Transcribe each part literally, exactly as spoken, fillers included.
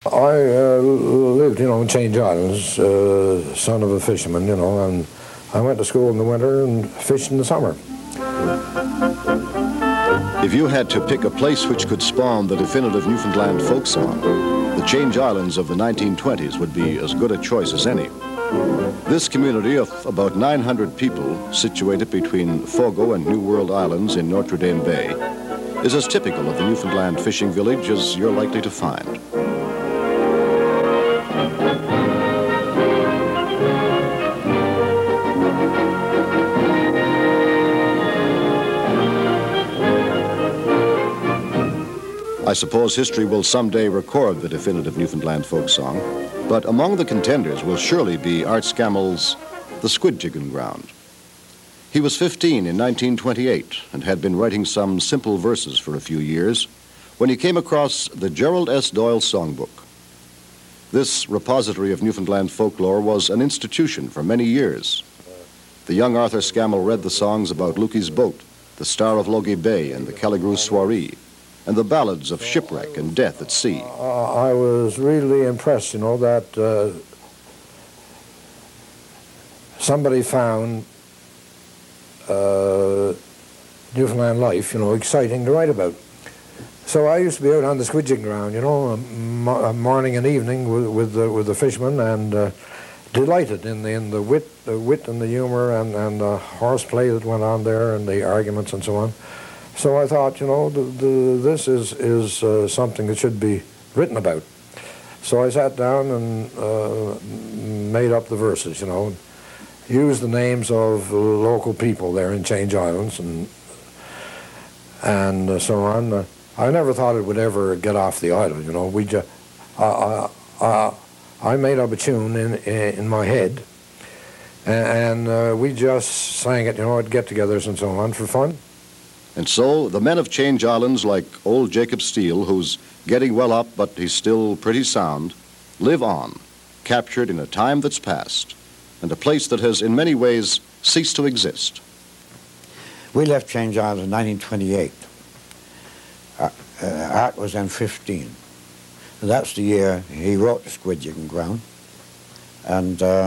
I uh, lived, you know, in Change Islands, uh, son of a fisherman, you know, and I went to school in the winter and fished in the summer. If you had to pick a place which could spawn the definitive Newfoundland folk song, the Change Islands of the nineteen twenties would be as good a choice as any. This community of about nine hundred people, situated between Fogo and New World Islands in Notre Dame Bay, is as typical of the Newfoundland fishing village as you're likely to find. I suppose history will someday record the definitive Newfoundland folk song, but among the contenders will surely be Art Scammell's The Squid Jigging Ground. He was fifteen in nineteen twenty-eight and had been writing some simple verses for a few years when he came across the Gerald S. Doyle Songbook. This repository of Newfoundland folklore was an institution for many years. The young Arthur Scammell read the songs about Lukey's Boat, the Star of Logie Bay, and the Kelligrew Soiree, and the ballads of shipwreck and death at sea. Uh, I was really impressed, you know, that uh, somebody found uh, Newfoundland life, you know, exciting to write about. So I used to be out on the Squid Jigging Ground, you know, morning and evening with, with, the, with the fishermen, and uh, delighted in the, in the wit, the wit and the humor and, and the horseplay that went on there and the arguments and so on. So I thought, you know, the, the, this is, is uh, something that should be written about. So I sat down and uh, made up the verses, you know, used the names of local people there in Change Islands and, and uh, so on. Uh, I never thought it would ever get off the island, you know. We just, uh, uh, I made up a tune in, in my head, and, and uh, we just sang it, you know, at get-togethers and so on for fun. And so the men of Change Islands, like old Jacob Steele, who's getting well up but he's still pretty sound, live on, captured in a time that's past and a place that has in many ways ceased to exist. We left Change Islands in nineteen twenty-eight. Uh, uh, Art was then fifteen. And that's the year he wrote The Squid Jigging Ground. And uh,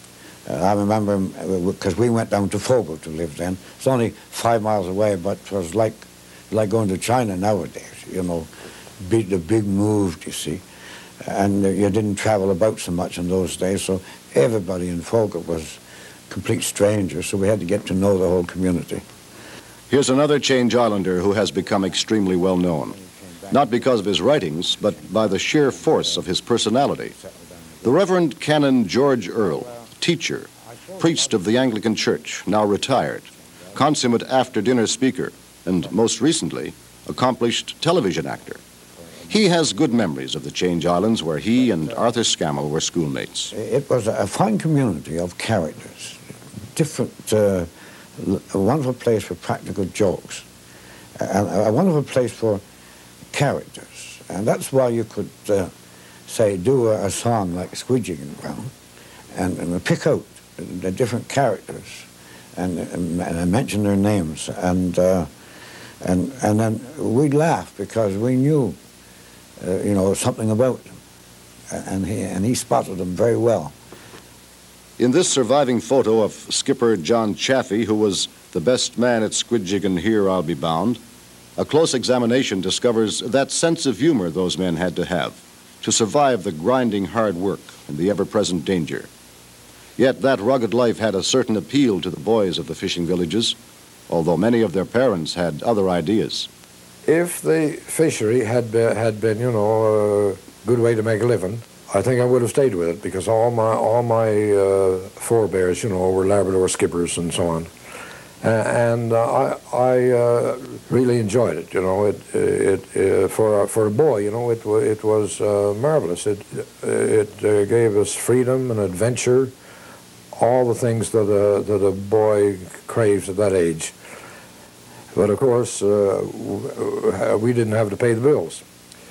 I remember, because we went down to Fogo to live then. It's only five miles away, but it was like, like going to China nowadays, you know, big, the big move, you see. And you didn't travel about so much in those days, so everybody in Fogo was complete strangers, so we had to get to know the whole community. Here's another Change Islander who has become extremely well known, not because of his writings, but by the sheer force of his personality. The Reverend Canon George Earle, teacher, priest of the Anglican Church, now retired, consummate after-dinner speaker, and most recently, accomplished television actor. He has good memories of the Change Islands where he and Arthur Scammell were schoolmates. It was a fine community of characters, different, uh, a wonderful place for practical jokes, and a wonderful place for characters. And that's why you could, uh, say, do a, a song like Squid Jigging Ground, and, and pick out the different characters and, and, and mention their names, and, uh, and, and then we'd laugh because we knew, uh, you know, something about them, and he, and he spotted them very well. In this surviving photo of skipper John Chaffee, who was the best man at squid jigging here, I'll be bound, a close examination discovers that sense of humor those men had to have to survive the grinding hard work and the ever-present danger. Yet that rugged life had a certain appeal to the boys of the fishing villages, although many of their parents had other ideas. If the fishery had been, had been, you know, a good way to make a living, I think I would have stayed with it, because all my all my uh, forebears, you know, were Labrador skippers and so on, uh, and uh, I I uh, really enjoyed it. You know, it it uh, for a, for a boy, you know, it it was uh, marvelous. It it uh, gave us freedom and adventure, all the things that a that a boy craves at that age. But of course, uh, we didn't have to pay the bills.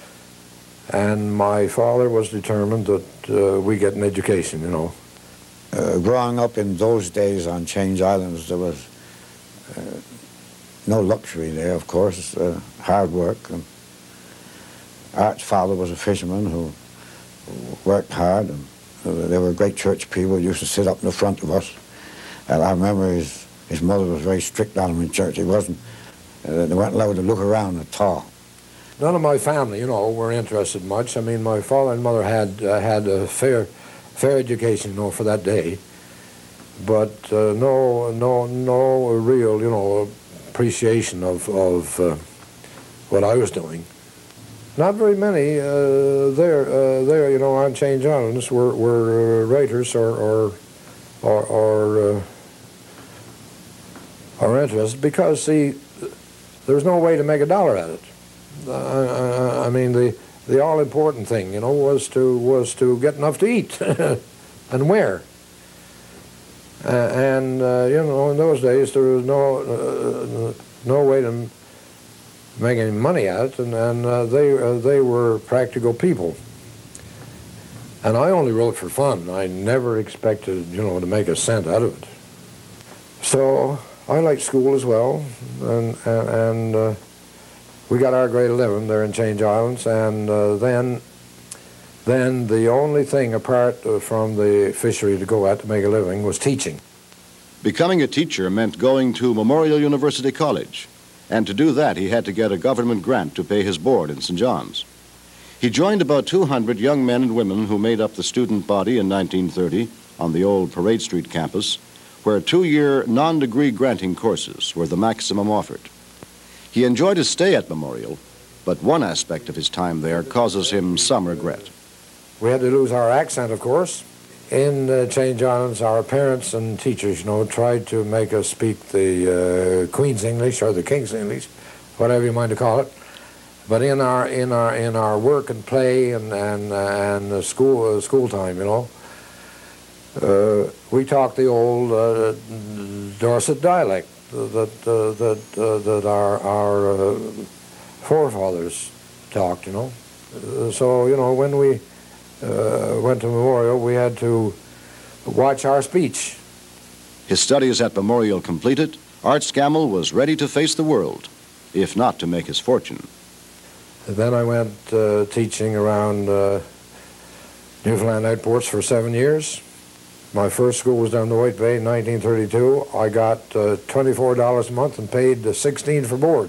And my father was determined that uh, we get an education, you know. Uh, growing up in those days on Change Islands, there was uh, no luxury there, of course, uh, hard work. And Art's father was a fisherman who worked hard, and uh, they were great church people. Used to sit up in the front of us. And I remember his, his mother was very strict on him in church. He wasn't, uh, they weren't allowed to look around at all. None of my family, you know, were interested much. I mean, my father and mother had uh, had a fair, fair education, you know, for that day, but uh, no, no, no real, you know, appreciation of of uh, what I was doing. Not very many uh, there, uh, there, you know, on Change Islands were were uh, writers or or or, or uh, are interested, because see, there was no way to make a dollar at it. Uh, I mean, the the all important thing, you know, was to was to get enough to eat and wear. Uh, and uh, you know, in those days there was no uh, no way to make any money at it, and, and uh, they uh, they were practical people. And I only wrote for fun. I never expected, you know, to make a cent out of it. So I liked school as well, and and. and uh, we got our grade eleven there in Change Islands, and uh, then, then the only thing apart uh, from the fishery to go at to make a living was teaching. Becoming a teacher meant going to Memorial University College, and to do that he had to get a government grant to pay his board in Saint John's. He joined about two hundred young men and women who made up the student body in nineteen thirty on the old Parade Street campus, where two-year non-degree granting courses were the maximum offered. He enjoyed his stay at Memorial, but one aspect of his time there causes him some regret. We had to lose our accent, of course. In uh, Change Islands, our parents and teachers, you know, tried to make us speak the uh, Queen's English or the King's English, whatever you mind to call it. But in our in our in our work and play and and uh, and uh, school uh, school time, you know, uh, we talked the old uh, Dorset dialect that uh, that uh, that our our uh, forefathers talked, you know. Uh, so you know, when we uh, went to Memorial, we had to watch our speech. His studies at Memorial completed, Art Scammell was ready to face the world, if not to make his fortune. And then I went uh, teaching around uh, Newfoundland outports for seven years. My first school was down the White Bay in nineteen thirty-two. I got uh, twenty-four dollars a month and paid uh, sixteen for board.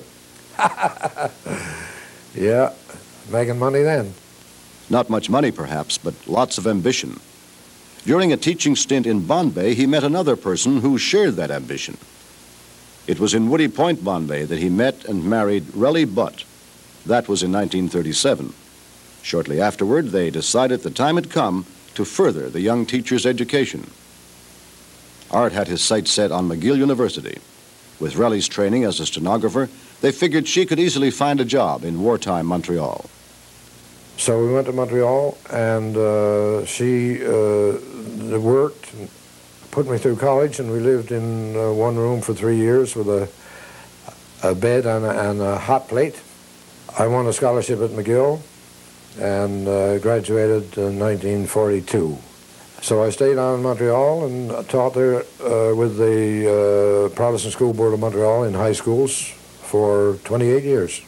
Yeah, making money then. Not much money, perhaps, but lots of ambition. During a teaching stint in Bombay, he met another person who shared that ambition. It was in Woody Point, Bombay, that he met and married Relly Butt. That was in nineteen thirty-seven. Shortly afterward, they decided the time had come to further the young teacher's education. Art had his sights set on McGill University. With Relly's training as a stenographer, they figured she could easily find a job in wartime Montreal. So we went to Montreal, and uh, she uh, worked, and put me through college, and we lived in uh, one room for three years with a, a bed and a, and a hot plate. I won a scholarship at McGill and uh, graduated in nineteen forty-two. So I stayed on in Montreal and taught there uh, with the uh, Protestant School Board of Montreal in high schools for twenty-eight years.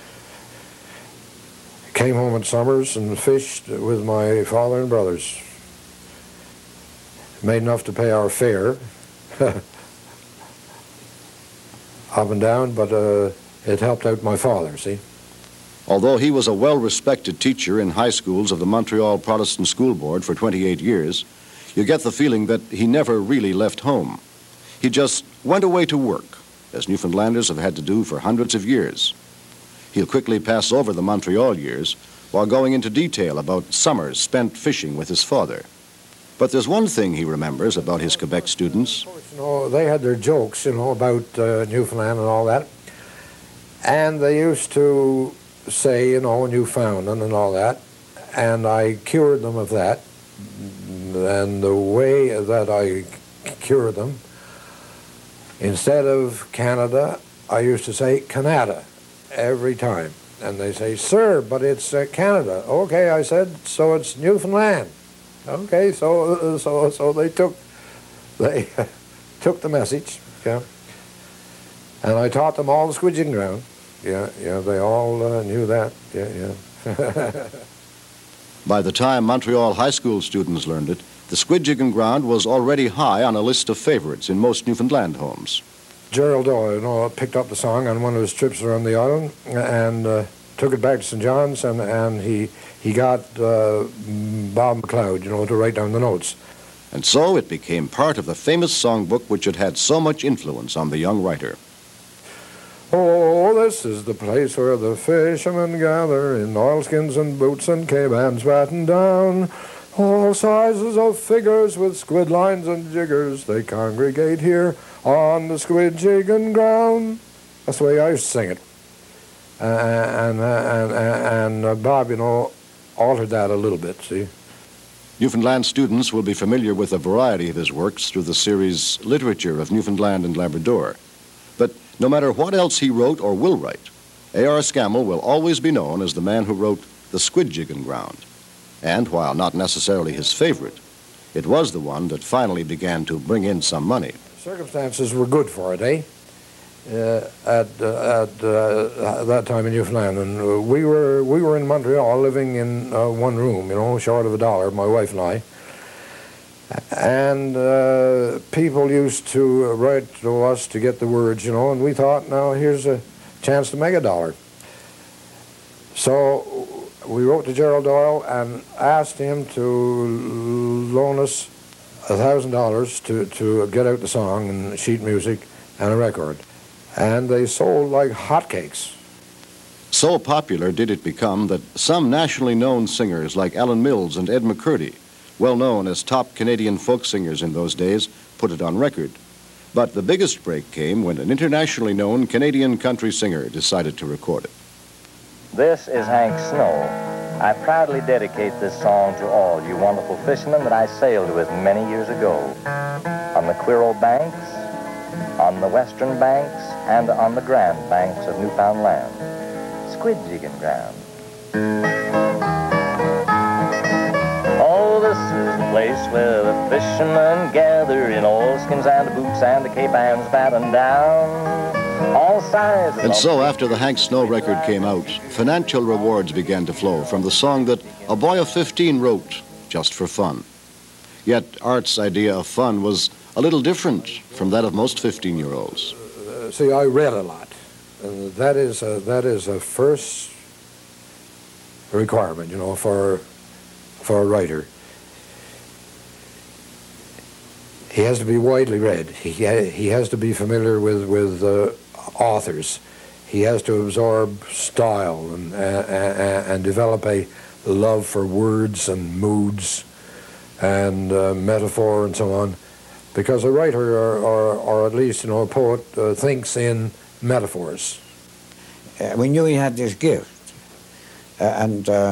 Came home in summers and fished with my father and brothers. Made enough to pay our fare, up and down, but uh, it helped out my father, see. Although he was a well-respected teacher in high schools of the Montreal Protestant School Board for twenty-eight years, you get the feeling that he never really left home. He just went away to work, as Newfoundlanders have had to do for hundreds of years. He'll quickly pass over the Montreal years while going into detail about summers spent fishing with his father. But there's one thing he remembers about his Quebec students. You know, they had their jokes, you know, about uh, Newfoundland and all that. And they used to say, you know, Newfoundland and all that. And I cured them of that. And the way that I cured them, instead of Canada, I used to say Canada every time. And they say, sir, but it's uh, Canada. Okay, I said, so it's Newfoundland. Okay, so uh, so so they took they took the message, yeah. And I taught them all the squidging ground. Yeah, yeah, they all uh, knew that. Yeah, yeah. By the time Montreal high school students learned it, the Squidjiggin Ground was already high on a list of favorites in most Newfoundland homes. Gerald Doyle, you know, picked up the song on one of his trips around the island and uh, took it back to Saint John's, and, and he, he got uh, Bob McLeod, you know, to write down the notes. And so it became part of the famous songbook which had had so much influence on the young writer. Oh, this is the place where the fishermen gather in oilskins and boots and K-bands battened down. All sizes of figures with squid lines and jiggers, they congregate here on the Squidjiggin Ground. That's the way I used to sing it. Uh, and, uh, and, and uh, Bob, you know, altered that a little bit, see? Newfoundland students will be familiar with a variety of his works through the series Literature of Newfoundland and Labrador. But no matter what else he wrote or will write, A R Scammell will always be known as the man who wrote The Squidjiggin Ground. And while not necessarily his favorite, it was the one that finally began to bring in some money. Circumstances were good for it, eh? Uh, at uh, at uh, that time in Newfoundland, and uh, we were we were in Montreal, living in uh, one room, you know, short of a dollar, my wife and I. And uh, people used to write to us to get the words, you know, and we thought, now here's a chance to make a dollar. So we wrote to Gerald Doyle and asked him to loan us a thousand dollars to to get out the song and sheet music and a record. And they sold like hotcakes. So popular did it become that some nationally known singers like Alan Mills and Ed McCurdy, well known as top Canadian folk singers in those days, put it on record. But the biggest break came when an internationally known Canadian country singer decided to record it. This is Hank Snow. I proudly dedicate this song to all you wonderful fishermen that I sailed with many years ago. On the Quirrell banks, on the western banks, and on the grand banks of Newfoundland. Squidjiggin Ground. Oh, this is the place where the fishermen gather in oilskins and boots and the K-bands battened down. All sizes. And so after the Hank Snow record came out, financial rewards began to flow from the song that a boy of fifteen wrote just for fun. Yet Art's idea of fun was a little different from that of most fifteen-year-olds. Uh, see, I read a lot. Uh, that is a, that is a first requirement, you know, for for a writer. He has to be widely read. He ha he has to be familiar with with uh, authors. He has to absorb style and uh, uh, and develop a love for words and moods and uh, metaphor and so on. Because a writer, or, or, or at least, you know, a poet, uh, thinks in metaphors. Uh, we knew he had this gift, uh, and uh,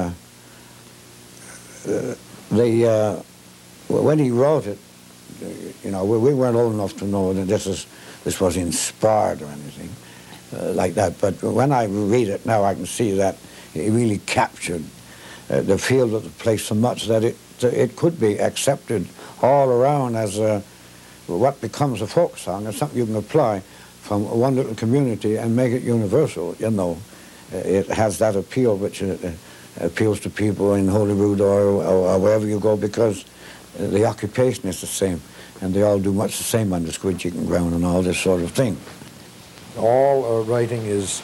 uh, the uh, when he wrote it, uh, you know, we, we weren't old enough to know that this is this was inspired or anything uh, like that. But when I read it now, I can see that he really captured uh, the feel of the place so much that it it could be accepted all around as a what becomes a folk song is something you can apply from one little community and make it universal, you know. It has that appeal which uh, appeals to people in Holyrood or, or, or wherever you go, because the occupation is the same and they all do much the same on the Squidjiggin Ground and all this sort of thing. All uh, writing is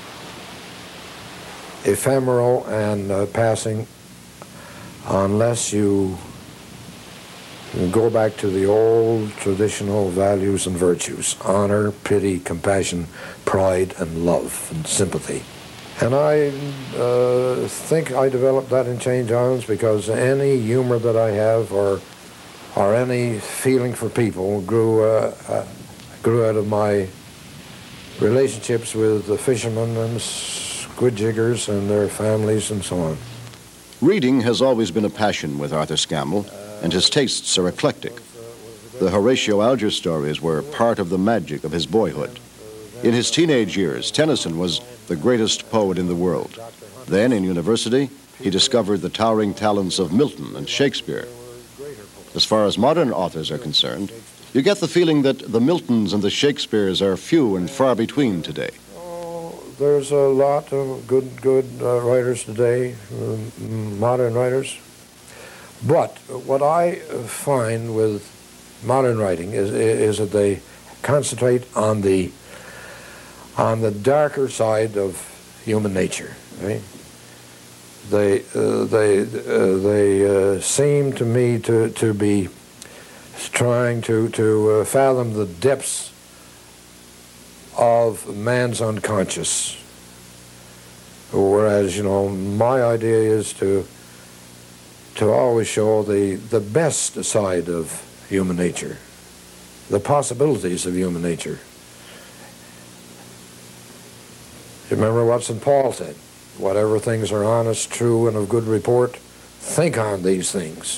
ephemeral and uh, passing unless you go back to the old traditional values and virtues: honor, pity, compassion, pride, and love, and sympathy. And I uh, think I developed that in Saint John's, because any humor that I have, or or any feeling for people, grew uh, uh, grew out of my relationships with the fishermen and squidjiggers and their families and so on. Reading has always been a passion with Arthur Scammell, and his tastes are eclectic. The Horatio Alger stories were part of the magic of his boyhood. In his teenage years, Tennyson was the greatest poet in the world. Then, in university, he discovered the towering talents of Milton and Shakespeare. As far as modern authors are concerned, you get the feeling that the Miltons and the Shakespeares are few and far between today. Oh, there's a lot of good, good uh, writers today, uh, modern writers. But what I find with modern writing is, is that they concentrate on the on the darker side of human nature. Right? They uh, they uh, they uh, seem to me to to be trying to to uh, fathom the depths of man's unconscious. Whereas, you know, my idea is to to always show the the best side of human nature, the possibilities of human nature. Remember what Saint Paul said, whatever things are honest, true, and of good report, think on these things.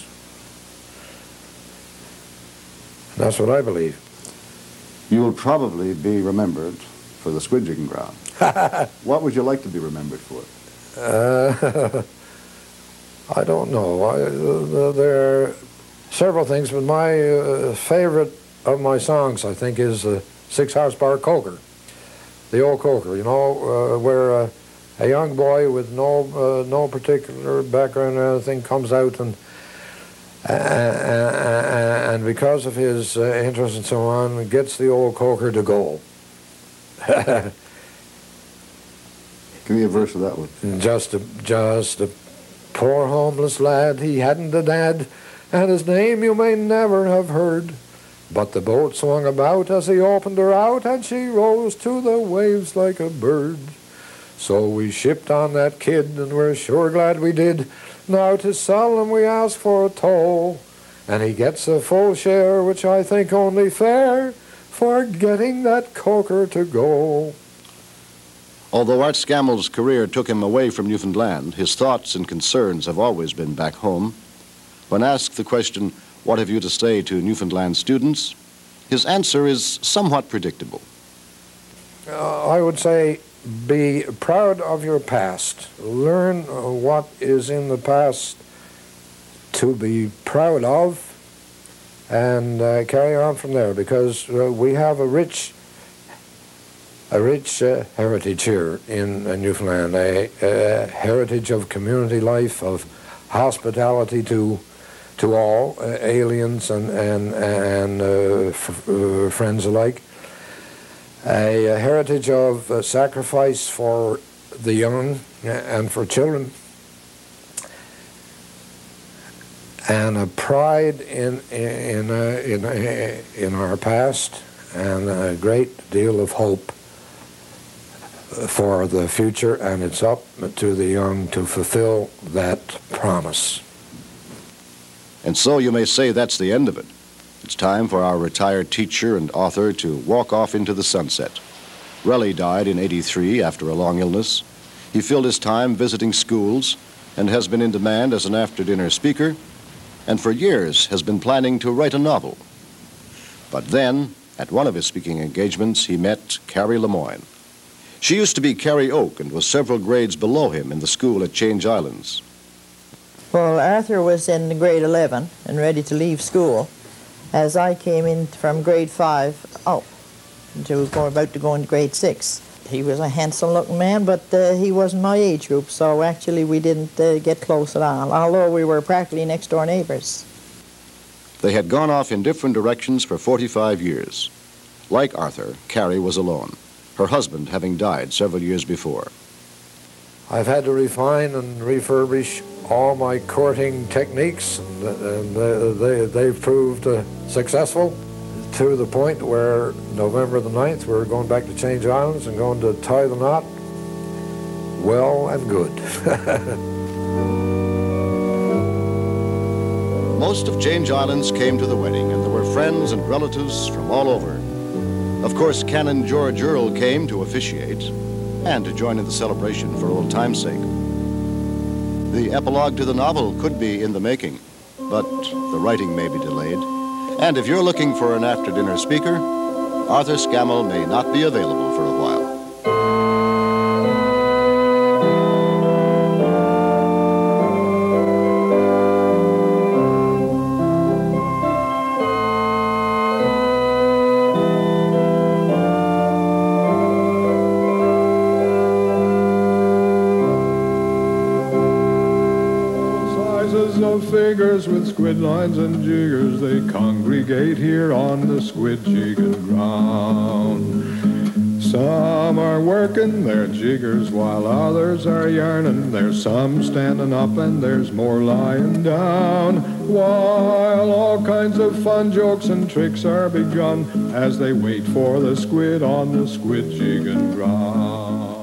That's what I believe. You will probably be remembered for the squid jigging ground. What would you like to be remembered for? Uh, I don't know. I, uh, there are several things, but my uh, favorite of my songs, I think, is the six horsepower Coker. The old Coker, you know, uh, where uh, a young boy with no uh, no particular background or anything comes out and uh, and because of his uh, interest and so on, gets the old Coker to go. Give me a verse of that one. Just a, just a poor homeless lad, he hadn't a dad, and his name you may never have heard. But the boat swung about as he opened her out, and she rose to the waves like a bird. So we shipped on that kid, and we're sure glad we did. Now to sell him we ask for a toll, and he gets a full share, which I think only fair, for getting that Coker to go. Although Art Scammell's career took him away from Newfoundland, his thoughts and concerns have always been back home. When asked the question, "What have you to say to Newfoundland students?" his answer is somewhat predictable. Uh, I would say be proud of your past. Learn uh, what is in the past to be proud of, and uh, carry on from there, because uh, we have a rich a rich uh, heritage here in uh, Newfoundland, a, a heritage of community life, of hospitality to to all, uh, aliens and, and, and uh, f uh, friends alike, a, a heritage of uh, sacrifice for the young and for children, and a pride in, in, uh, in, uh, in our past, and a great deal of hope for the future, and it's up to the young to fulfill that promise. And so you may say that's the end of it. It's time for our retired teacher and author to walk off into the sunset. Relly died in eighty-three after a long illness. He filled his time visiting schools and has been in demand as an after-dinner speaker, and for years has been planning to write a novel. But then, at one of his speaking engagements, he met Carrie Lemoyne. She used to be Carrie Oak and was several grades below him in the school at Change Islands. Well, Arthur was in grade eleven and ready to leave school. As I came in from grade five, oh, to go, about to go into grade six. He was a handsome-looking man, but uh, he wasn't my age group, so actually we didn't uh, get close at all, although we were practically next-door neighbors. They had gone off in different directions for forty-five years. Like Arthur, Carrie was alone, her husband having died several years before. I've had to refine and refurbish all my courting techniques, and, and uh, they, they've proved uh, successful to the point where November the ninth we're going back to Change Islands and going to tie the knot. Well and good. Most of Change Islands came to the wedding, and there were friends and relatives from all over. Of course, Canon George Earle came to officiate and to join in the celebration for old time's sake. The epilogue to the novel could be in the making, but the writing may be delayed. And if you're looking for an after-dinner speaker, Arthur Scammell may not be available for a while. Of jiggers with squid lines and jiggers, they congregate here on the squid jigging ground. Some are working their jiggers while others are yarning. There's some standing up and there's more lying down, while all kinds of fun jokes and tricks are begun as they wait for the squid on the squid jigging ground.